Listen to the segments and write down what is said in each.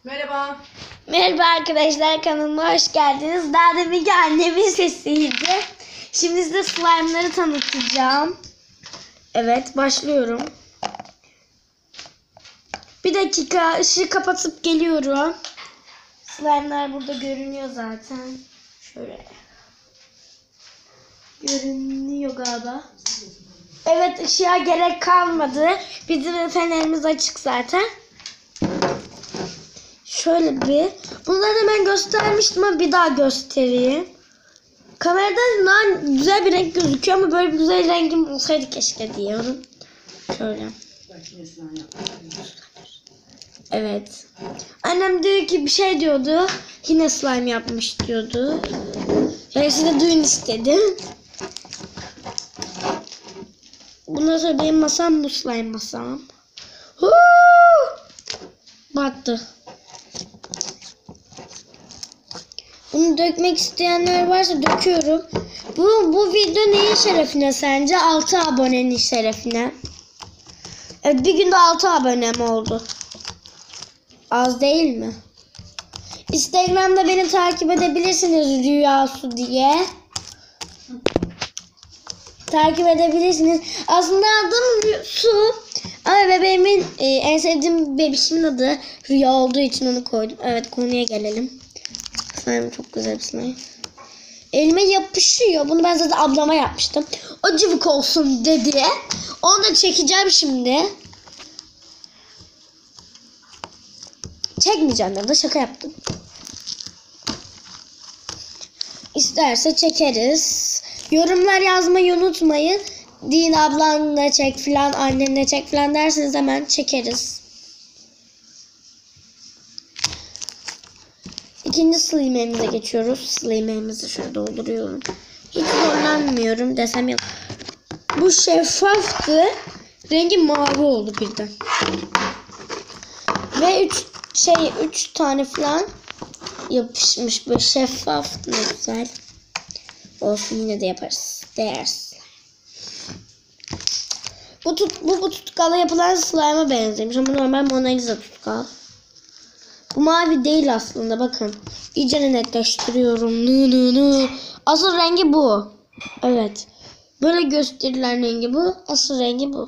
Merhaba. Merhaba arkadaşlar, kanalıma hoş geldiniz. Daha deminki annemin sesiydi. Şimdi size slime'ları tanıtacağım. Evet, başlıyorum. Bir dakika, ışığı kapatıp geliyorum. Slime'lar burada görünüyor zaten. Şöyle. Görünüyor galiba. Evet, ışığa gerek kalmadı. Bizim fenerimiz açık zaten. Şöyle bir. Bunları da ben göstermiştim ama bir daha göstereyim. Kameradan daha güzel bir renk gözüküyor ama böyle bir güzel rengim olsaydı keşke diyorum. Şöyle. Evet. Annem diyor ki bir şey diyordu. Yine slime yapmış diyordu. Yani size duyun istedim. Bundan sonra benim masam bu slime masam. Battı. Bunu dökmek isteyenler varsa döküyorum. Bu video neyin şerefine sence? 6 abonenin şerefine. Evet, bir günde 6 abonem oldu. Az değil mi? Instagram'da beni takip edebilirsiniz, Rüya Su diye. Takip edebilirsiniz. Aslında adım Su. Ama bebeğimin en sevdiğim bebişimin adı Rüya olduğu için onu koydum. Evet, konuya gelelim. Slime çok güzel bir slime. Elime yapışıyor. Bunu ben zaten ablama yapmıştım. O cıvık olsun dedi. Onu da çekeceğim şimdi. Çekmeyeceğim ya da şaka yaptım. İsterse çekeriz. Yorumlar yazmayı unutmayın. Din ablanla çek filan, annenle çek filan derseniz hemen çekeriz. İkinci slime'imize geçiyoruz. Slime'imizi şöyle dolduruyorum. Hiç zorlanmıyorum desem yok. Bu şeffaftı. Rengi mavi oldu birden. Ve 3 tane falan yapışmış, böyle şeffaf, ne güzel. Olsun, yine de yaparız. Değeriz. Bu tutkalla yapılan slime'a benzemiş ama normal Mona Lisa tutkal. Bu mavi değil aslında, bakın. İyice netleştiriyorum. Asıl rengi bu. Evet. Böyle gösterilen rengi bu. Asıl rengi bu.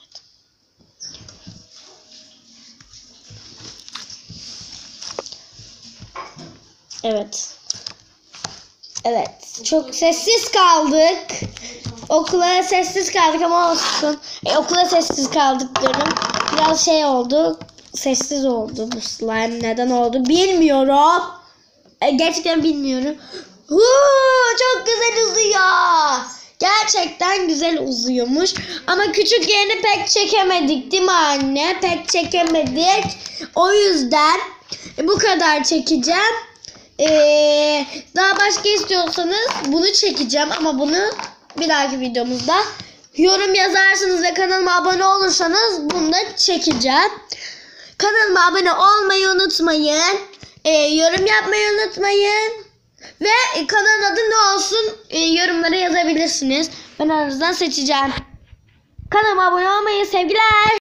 Evet. Evet. Çok sessiz kaldık. Okula sessiz kaldık ama olsun. Okula sessiz kaldık diyorum. Biraz şey oldu. Sessiz oldu bu slime. Neden oldu bilmiyorum. Gerçekten bilmiyorum. Çok güzel uzuyor. Gerçekten güzel uzuyormuş. Ama küçük yerini pek çekemedik değil mi anne? Pek çekemedik. O yüzden bu kadar çekeceğim. Daha başka istiyorsanız bunu çekeceğim ama bunu bir dahaki videomuzda. Yorum yazarsınız ve kanalıma abone olursanız bunu da çekeceğim. Kanalıma abone olmayı unutmayın. Yorum yapmayı unutmayın. Ve kanalın adı ne olsun yorumlara yazabilirsiniz. Ben aranızdan seçeceğim. Kanalıma abone olmayı, sevgiler.